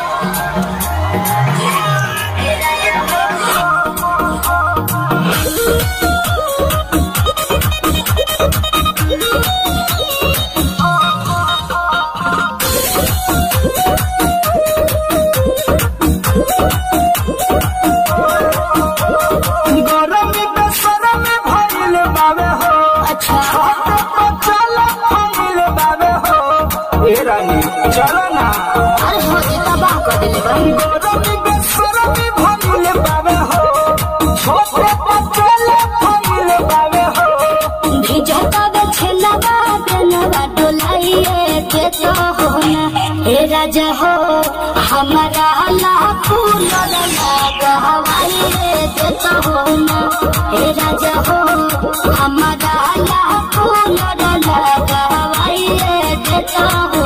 चलो ना अरे हो तबाह कर दिले भाई गोरमी बेसरमी भइले बावे हो छोटे पतले भइले बावे हो भिजता दे छलवा देनवा डोलाइए के तो हो ना हे राजा हो हमारा लाखों लगा हवाइए के तो हो ना हे राजा हो हमारा लाखों लगा हवाइए के तो हो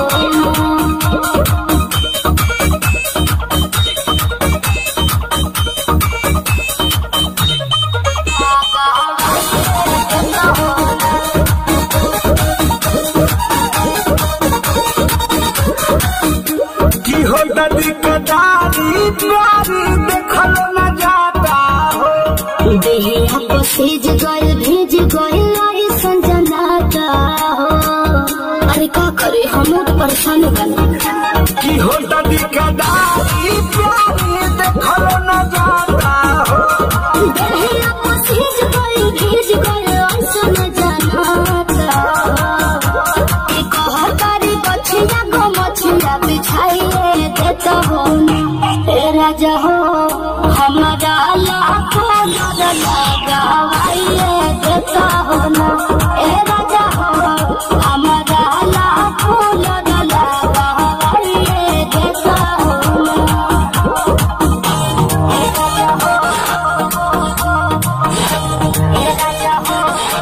कदारी प्यारी देखल न जाता हो देहिया को सीज गइल भीज गइल ऐसन जनाता हो अरे का करे हम तो परेशान बने की हो दादी कदारी प्यारी देखल न जाता हो देहिया को सीज गइल भीज गइल ऐसन जनाता की कह तारी बछिया को मछिया बिछाइए देता हो राजा हो हमारा लाखों लगा हवाइए देता हो ना ए राजा हो हमारा लाखों लगा हवाइए देता हो ना ए राजा हो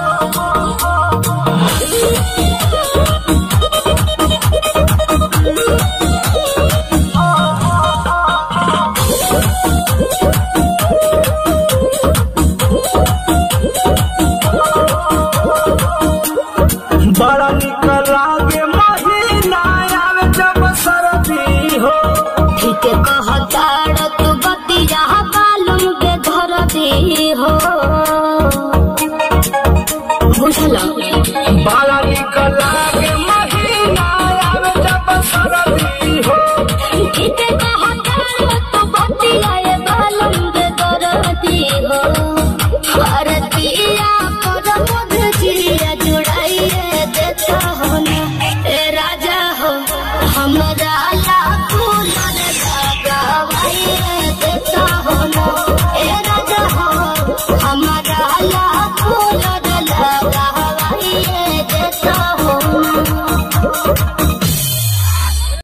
बड़ा निक लागे महीना आवे जब सर्दी हो ठीक कहताड़ तू बतिया बालुम के धर दी हो बुझल बड़ा निक लागे महीना आवे जब सर्दी हो ठीक